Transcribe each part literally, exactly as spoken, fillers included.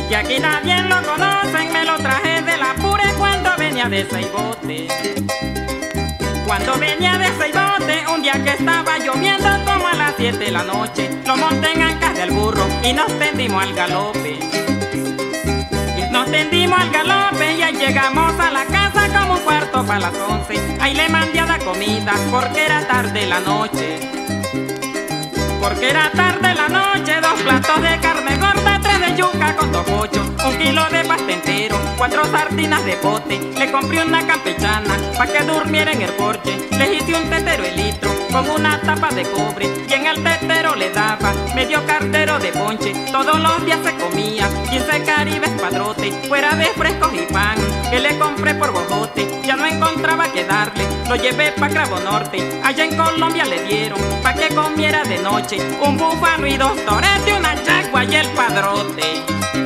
Y aquí nadie lo conocen, me lo traje de la Apure cuando venía de Seibote. Cuando venía de Seibote, un día que estaba lloviendo como a las siete de la noche, lo monté en ancas del burro y nos tendimos al galope. Y nos tendimos al galope y ahí llegamos a la casa como un cuarto para las once. Ahí le mandé a la comida porque era tarde la noche. Porque era tarde la noche, dos platos de carne gorda, tres de yuca con dos pochos, un kilo de pasta entero, cuatro sardinas de pote. Le compré una campechana pa' que durmiera en el porche. Le hice un tetero de litro con una tapa de cobre y en el tetero le daba medio cartero de ponche. Todos los días se comía quince caribes padrote, fuera de frescos y pan que le compré por bojote. Ya no encontraba que darle, lo llevé pa' Cravo Norte. Allá en Colombia le dieron pa' que comiera de noche un búfalo y dos toretes, una yagua y el padrote.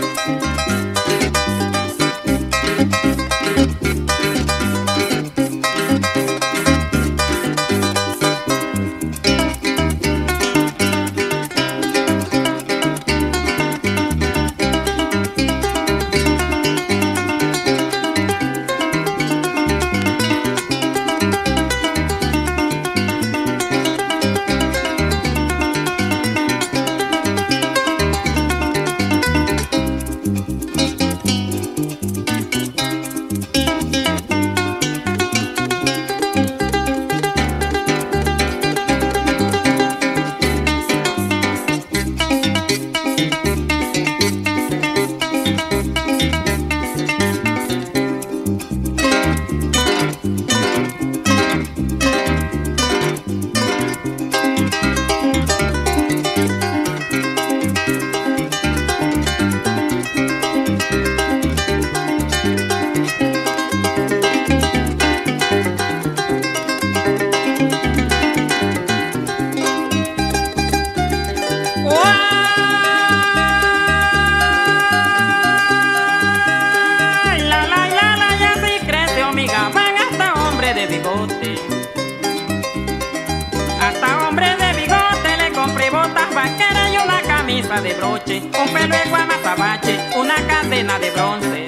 Hasta hombre de bigote le compré botas vaqueras y una camisa de broche, un pelo de guamazabache, una cadena de bronce.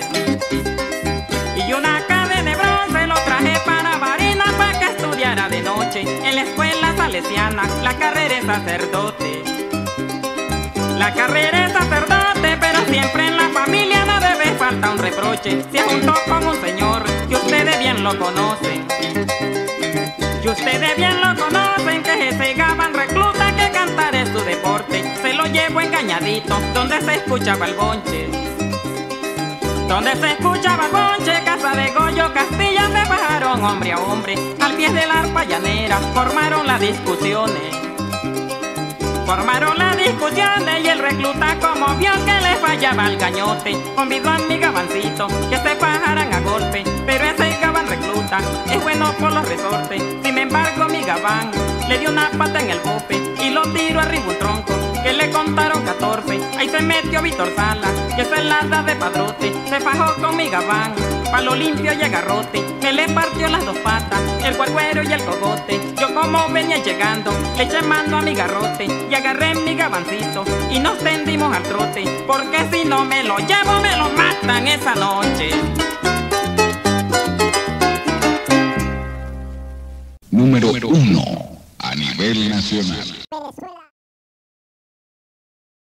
Y una cadena de bronce lo traje para Marina para que estudiara de noche en la escuela salesiana, la carrera es sacerdote. La carrera es sacerdote, pero siempre en la familia no debe faltar un reproche. Se juntó con un señor que ustedes bien lo conocen. Y ustedes bien lo conocen, que ese Gabán recluta que cantar es su deporte. Se lo llevo engañadito, donde se escuchaba el bonche. Donde se escuchaba el bonche, casa de Goyo Castilla, se bajaron hombre a hombre. Al pie de la arpa llanera, formaron las discusiones. Formaron las discusiones y el recluta, como vio que le fallaba el gañote, convidó a mi Gabancito que se bajaran a golpe. Pero ese Gabán recluta es bueno por los resortes. Sin embargo mi Gabán le dio una pata en el bofe y lo tiró arriba un tronco que le contaron catorce. Ahí se metió Víctor Sala, que es el hada de padrote. Se fajó con mi Gabán, palo limpio y agarrote. Me le partió las dos patas, el cuercuero y el cogote. Yo como venía llegando, le eché mano a mi garrote y agarré mi Gabancito y nos tendimos al trote. Porque si no me lo llevo, me lo matan esa noche. Número uno a nivel nacional.